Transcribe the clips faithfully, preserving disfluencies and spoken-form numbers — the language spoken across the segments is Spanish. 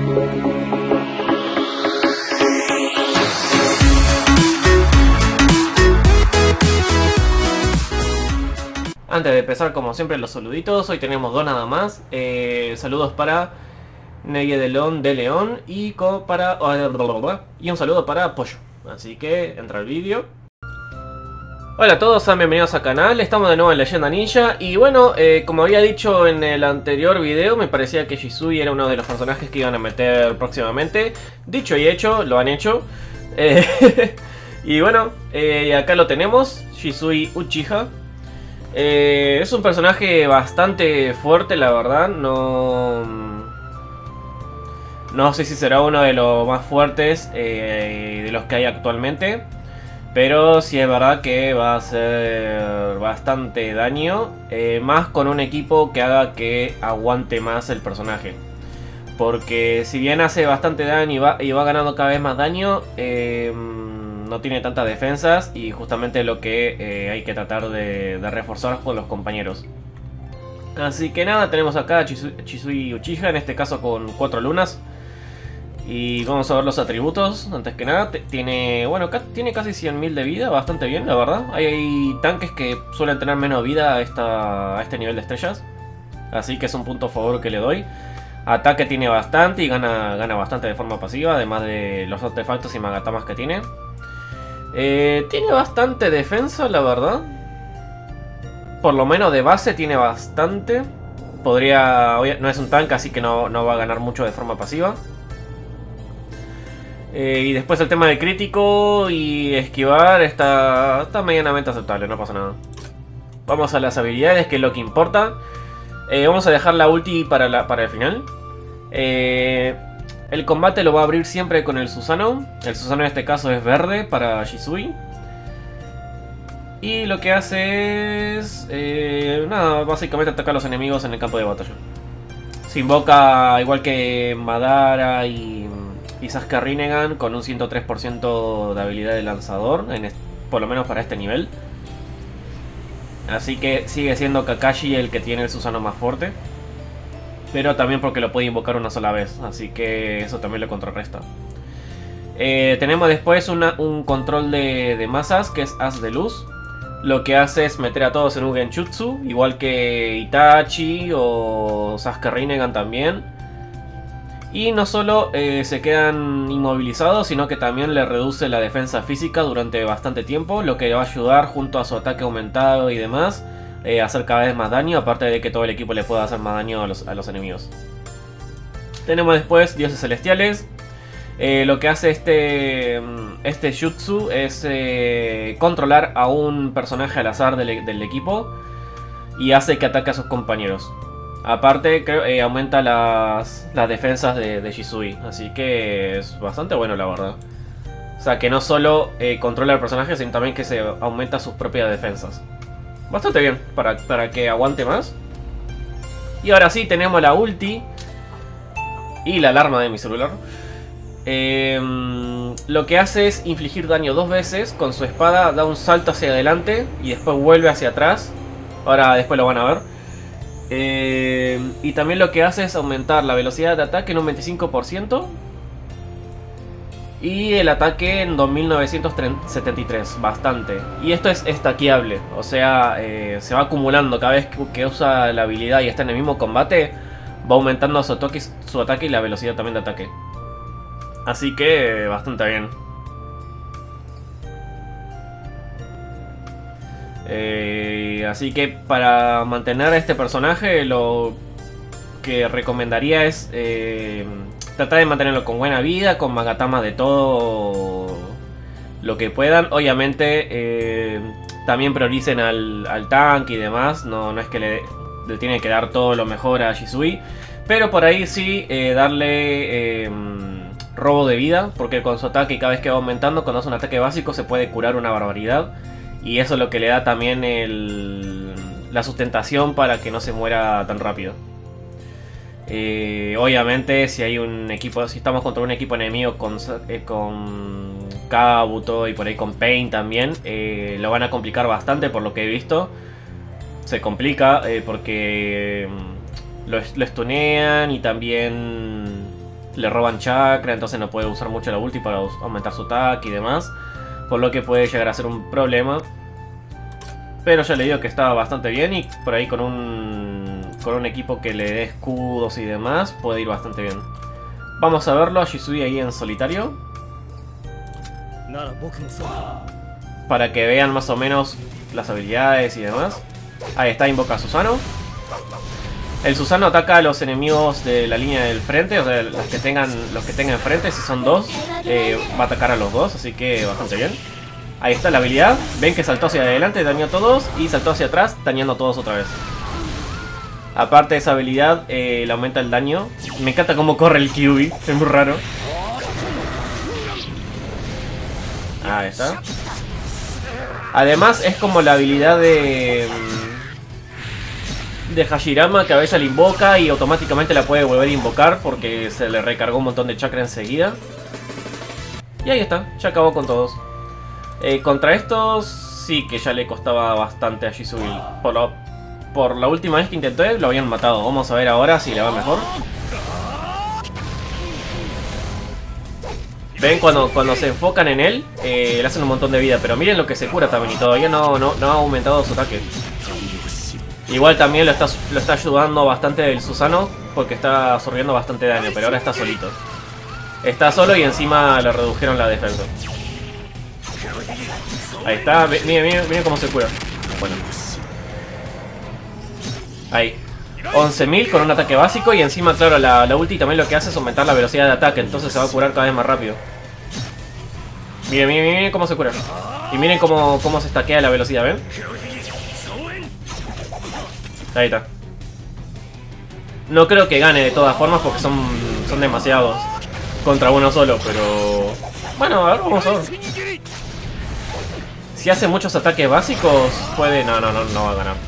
Antes de empezar, como siempre, los saluditos. Hoy tenemos dos nada más. Eh, saludos para Negue de León de León y co para y un saludo para Pollo. Así que entra el vídeo. Hola a todos, sean bienvenidos al canal. Estamos de nuevo en Leyenda Ninja. Y bueno, eh, como había dicho en el anterior video, me parecía que Shisui era uno de los personajes que iban a meter próximamente. Dicho y hecho, lo han hecho. Eh, y bueno, eh, acá lo tenemos, Shisui Uchiha. Eh, es un personaje bastante fuerte, la verdad. No, no sé si será uno de los más fuertes eh, de los que hay actualmente, pero sí es verdad que va a hacer bastante daño, eh, más con un equipo que haga que aguante más el personaje. Porque si bien hace bastante daño y va, y va ganando cada vez más daño, eh, no tiene tantas defensas, y justamente lo que eh, hay que tratar de, de reforzar con los compañeros. Así que nada, tenemos acá a Shisui, Shisui Uchiha, en este caso con cuatro lunas. Y vamos a ver los atributos. Antes que nada, tiene, bueno, tiene casi cien mil de vida, bastante bien, la verdad. Hay, hay tanques que suelen tener menos vida a, esta, a este nivel de estrellas, así que es un punto a favor que le doy. Ataque tiene bastante y gana, gana bastante de forma pasiva, además de los artefactos y magatamas que tiene. Eh, tiene bastante defensa, la verdad. Por lo menos de base tiene bastante. Podría, no es un tanque, así que no, no va a ganar mucho de forma pasiva. Eh, y después el tema de crítico y esquivar está, está medianamente aceptable, no pasa nada. Vamos a las habilidades, que es lo que importa. Eh, vamos a dejar la ulti para, la, para el final. Eh... El combate lo va a abrir siempre con el Susanoo. El Susanoo en este caso es verde para Shisui. Y lo que hace es... Eh, nada, básicamente atacar a los enemigos en el campo de batalla. Se invoca igual que Madara y, y Sasuke Rinnegan con un ciento tres por ciento de habilidad de lanzador, en este, por lo menos para este nivel. Así que sigue siendo Kakashi el que tiene el Susanoo más fuerte, pero también porque lo puede invocar una sola vez, así que eso también lo contrarresta. Eh, tenemos después una, un control de, de masas, que es Haz de Luz. Lo que hace es meter a todos en un Genjutsu, igual que Itachi o Sasuke Rinnegan también. Y no solo eh, se quedan inmovilizados, sino que también le reduce la defensa física durante bastante tiempo, lo que le va a ayudar, junto a su ataque aumentado y demás, Eh, hacer cada vez más daño, aparte de que todo el equipo le pueda hacer más daño a los, a los enemigos. Tenemos después Dioses Celestiales. Eh, lo que hace este, este jutsu es eh, controlar a un personaje al azar del, del equipo y hace que ataque a sus compañeros. Aparte, creo, eh, aumenta las, las defensas de, de Shisui, así que es bastante bueno, la verdad. O sea, que no solo eh, controla al personaje, sino también que se aumenta sus propias defensas. Bastante bien, para, para que aguante más. Y ahora sí, tenemos la ulti y la alarma de mi celular. Eh, lo que hace es infligir daño dos veces. Con su espada da un salto hacia adelante y después vuelve hacia atrás. Ahora después lo van a ver. Eh, y también lo que hace es aumentar la velocidad de ataque en un veinticinco por ciento. Y el ataque en dos mil novecientos setenta y tres, bastante. Y esto es estaqueable, o sea, eh, se va acumulando cada vez que, que usa la habilidad y está en el mismo combate. Va aumentando su ataque, su ataque y la velocidad también de ataque. Así que bastante bien. Eh, así que para mantener a este personaje, lo que recomendaría es... Eh, tratar de mantenerlo con buena vida, con magatamas de todo lo que puedan. Obviamente eh, también prioricen al, al tanque y demás. No, no es que le, le tienen que dar todo lo mejor a Shisui, pero por ahí sí eh, darle eh, robo de vida, porque con su ataque cada vez que va aumentando, cuando hace un ataque básico se puede curar una barbaridad. Y eso es lo que le da también el, la sustentación para que no se muera tan rápido. Eh, obviamente si hay un equipo, si estamos contra un equipo enemigo con, eh, con Kabuto y por ahí con Pain también, eh, lo van a complicar bastante por lo que he visto. Se complica eh, porque lo, lo stunean y también le roban chakra, entonces no puede usar mucho la ulti para aumentar su ataque y demás. Por lo que puede llegar a ser un problema. Pero ya le digo que estaba bastante bien y por ahí con un, con un equipo que le dé escudos y demás puede ir bastante bien. Vamos a verlo a Shisui ahí en solitario. Para que vean más o menos las habilidades y demás. Ahí está, invoca a Susano. El Susano ataca a los enemigos de la línea del frente, o sea, los que tengan, los que tengan enfrente, si son dos, eh, va a atacar a los dos, así que bastante bien. Ahí está la habilidad, ven que saltó hacia adelante, dañó a todos, y saltó hacia atrás, dañando a todos otra vez. Aparte de esa habilidad, eh, le aumenta el daño. Me encanta cómo corre el Kyuubi, es muy raro. Ahí está. Además es como la habilidad de... de Hashirama, que a veces la invoca y automáticamente la puede volver a invocar porque se le recargó un montón de chakra enseguida. Y ahí está, ya acabó con todos. Eh, contra estos sí que ya le costaba bastante a Shisui. Por, lo, por la última vez que intenté lo habían matado. Vamos a ver ahora si le va mejor. Ven, cuando, cuando se enfocan en él, eh, le hacen un montón de vida. Pero miren lo que se cura también y todavía no, no, no ha aumentado su ataque. Igual también lo está, lo está ayudando bastante el Susano porque está absorbiendo bastante daño, pero ahora está solito. Está solo y encima le redujeron la defensa. Ahí está, miren, miren, miren cómo se cura. Bueno. Ahí. once mil con un ataque básico y encima, claro, la, la ulti también lo que hace es aumentar la velocidad de ataque, entonces se va a curar cada vez más rápido. Miren, miren, miren cómo se cura. Y miren cómo, cómo se estaquea la velocidad, ¿ven? Ahí está. No creo que gane de todas formas porque son, son demasiados contra uno solo, pero... bueno, a ver, vamos a ver. Si hace muchos ataques básicos, puede... No, no, no, no va a ganar.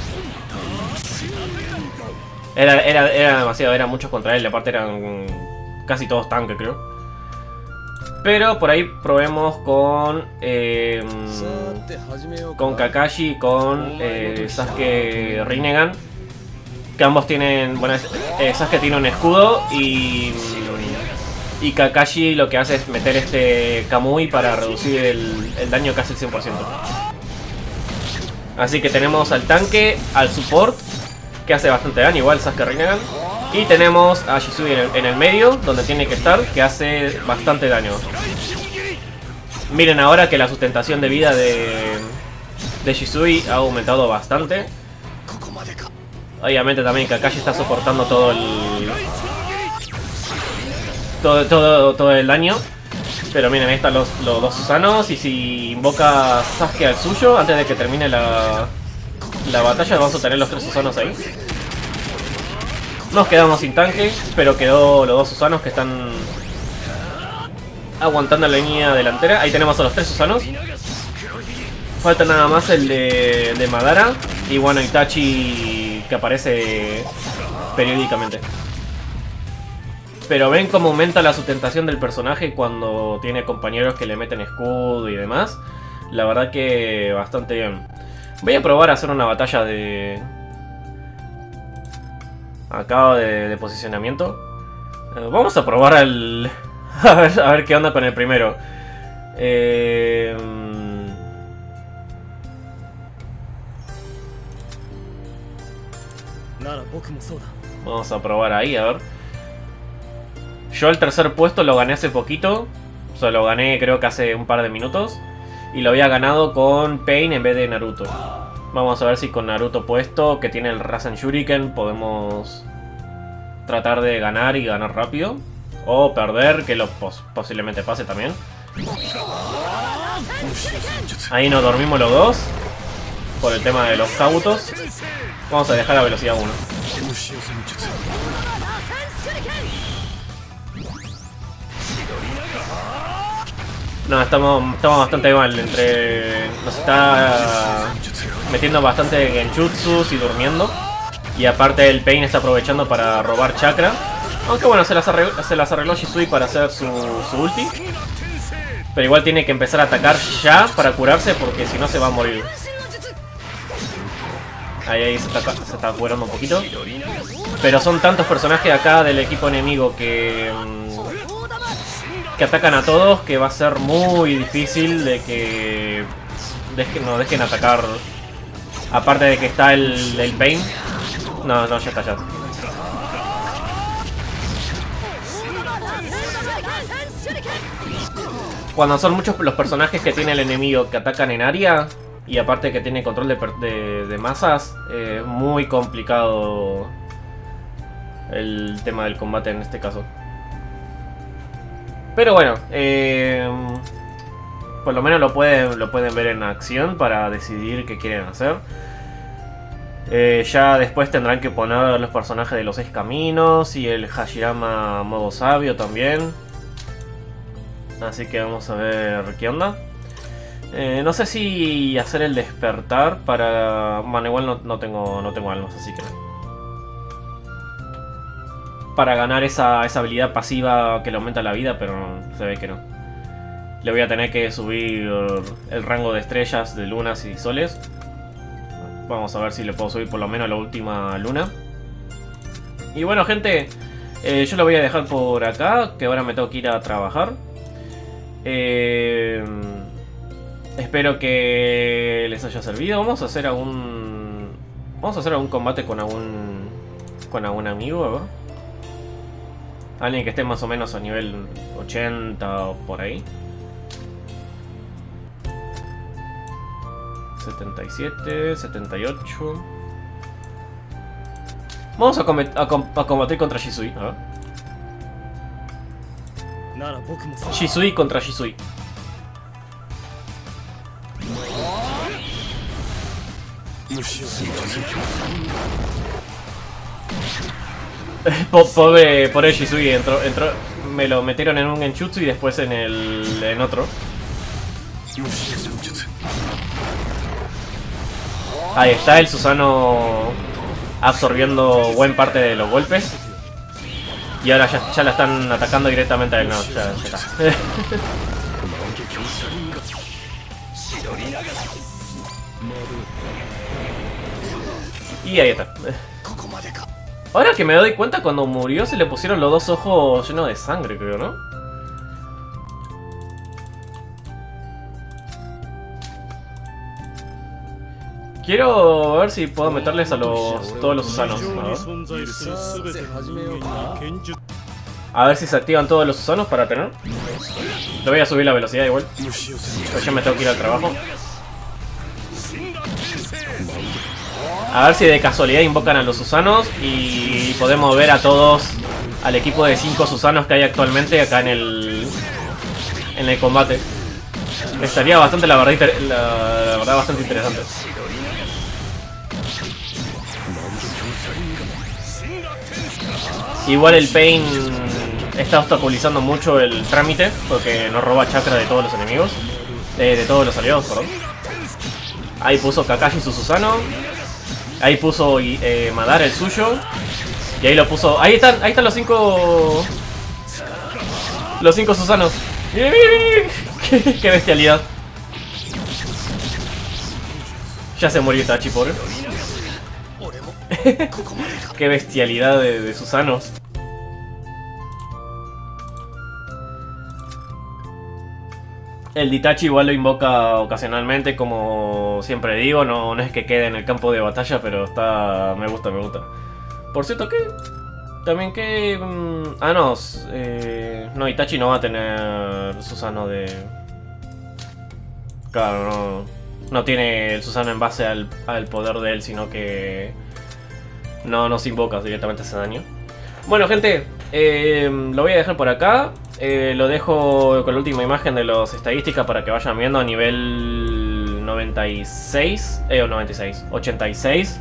Era, era, era demasiado, eran muchos contra él, y aparte eran casi todos tanques, creo. Pero por ahí probemos con... Eh, con Kakashi y con eh, Sasuke Rinnegan. Que ambos tienen... bueno, eh, Sasuke tiene un escudo y... y Kakashi lo que hace es meter este Kamui para reducir el, el daño casi el cien por ciento. Así que tenemos al tanque, al support, que hace bastante daño, igual Sasuke Rinnegan. Y tenemos a Shisui en el, en el medio, donde tiene que estar, que hace bastante daño. Miren ahora que la sustentación de vida de, de Shisui ha aumentado bastante. Obviamente también Kakashi está soportando todo el... Todo, todo, todo el daño. Pero miren, ahí están los, los dos Susanos. Y si invoca Sasuke al suyo, antes de que termine la, la batalla, vamos a tener los tres Susanos ahí. Nos quedamos sin tanque, pero quedó los dos Susanos que están aguantando la línea delantera. Ahí tenemos a los tres Susanos. Falta nada más el de, de Madara. Y bueno, Itachi, que aparece periódicamente. Pero ven cómo aumenta la sustentación del personaje cuando tiene compañeros que le meten escudo y demás. La verdad que bastante bien. Voy a probar a hacer una batalla de... acá de, de posicionamiento. Eh, vamos a probar al... a ver, a ver qué onda con el primero. Eh... Vamos a probar ahí, a ver. Yo el tercer puesto lo gané hace poquito. O sea, lo gané creo que hace un par de minutos. Y lo había ganado con Pain en vez de Naruto. Vamos a ver si con Naruto puesto, que tiene el Rasen Shuriken, podemos tratar de ganar y ganar rápido. O perder, que lo pos posiblemente pase también. Ahí nos dormimos los dos por el tema de los Kabutos. Vamos a dejar la velocidad uno. No, estamos, estamos bastante mal. Entre nos está metiendo bastante genjutsus y durmiendo. Y aparte el Pain está aprovechando para robar chakra. Aunque bueno, se las arregló, se las arregló Shisui para hacer su, su ulti. Pero igual tiene que empezar a atacar ya para curarse, porque si no se va a morir. Ahí, ahí se está, se está curando un poquito. Pero son tantos personajes acá del equipo enemigo que... que atacan a todos que va a ser muy difícil de que... Dejen, no dejen atacar. Aparte de que está el, el Pain. No, no, ya está, ya. Cuando son muchos los personajes que tiene el enemigo que atacan en área, y aparte que tiene control de, de, de masas, es eh, muy complicado el tema del combate en este caso. Pero bueno, eh, por lo menos lo pueden, lo pueden ver en acción para decidir qué quieren hacer. Eh, ya después tendrán que poner los personajes de los seis caminos y el Hashirama modo sabio también. Así que vamos a ver qué onda. Eh, no sé si hacer el despertar para... Bueno, igual no, no, tengo, no tengo almas, así que no. Para ganar esa, esa habilidad pasiva que le aumenta la vida, pero se ve que no. Le voy a tener que subir el rango de estrellas, de lunas y soles. Vamos a ver si le puedo subir por lo menos la última luna. Y bueno, gente, eh, yo lo voy a dejar por acá, que ahora me tengo que ir a trabajar. Eh, espero que les haya servido. Vamos a hacer algún... Vamos a hacer algún combate con algún... Con algún amigo, a ver. Alguien que esté más o menos a nivel ochenta o por ahí. setenta y siete, setenta y ocho. Vamos a, a, com a combatir contra Shisui. A ver. Shisui contra Shisui. Pobre, pobre Shisui entró, entró, me lo metieron en un genjutsu y después en el en otro. Ahí está el Susanoo absorbiendo buen parte de los golpes. Y ahora ya, ya la están atacando directamente a él. No, ya, ya está. Y ahí está. Ahora que me doy cuenta, cuando murió se le pusieron los dos ojos llenos de sangre, creo, ¿no? Quiero ver si puedo meterles a los todos los Susanos. A ver si se activan todos los Susanos para tener. Le voy a subir la velocidad igual. Pues ya me tengo que ir al trabajo. A ver si de casualidad invocan a los Susanos y podemos ver a todos, al equipo de cinco Susanos que hay actualmente acá en el en el combate. Estaría bastante, la verdad, la, la verdad bastante interesante. Igual el Pain está obstaculizando mucho el trámite porque nos roba chakra de todos los enemigos, de, de todos los aliados, perdón. Ahí puso Kakashi su Susano. Ahí puso eh, Madara el suyo. Y ahí lo puso... Ahí están, ahí están los cinco... Los cinco Susanos. qué, qué bestialidad. Ya se murió Itachi, pobre. Qué bestialidad de, de Susanos. El Itachi igual lo invoca ocasionalmente, como siempre digo, no, no es que quede en el campo de batalla, pero está... me gusta, me gusta. Por cierto, ¿qué? También que... Mmm, ah, no, eh, no, Itachi no va a tener Susano de... Claro, no, no tiene el Susano en base al, al poder de él, sino que... No, no se invoca, directamente hace daño. Bueno, gente, eh, lo voy a dejar por acá. Eh, lo dejo con la última imagen de las estadísticas para que vayan viendo a nivel noventa y seis, eh, o noventa y seis, ochenta y seis.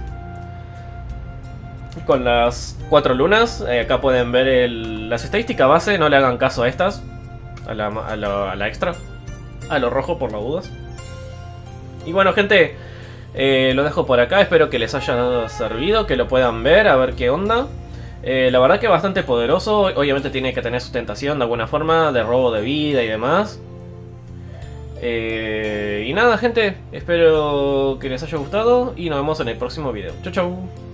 Con las cuatro lunas, eh, acá pueden ver el, las estadísticas base, no le hagan caso a estas, a la, a la, a la extra, a lo rojo por las dudas. Y bueno, gente, eh, lo dejo por acá, espero que les haya servido, que lo puedan ver, a ver qué onda. Eh, la verdad que es bastante poderoso, obviamente tiene que tener sustentación de alguna forma, de robo de vida y demás. Eh, y nada, gente, espero que les haya gustado y nos vemos en el próximo video. Chau, chau.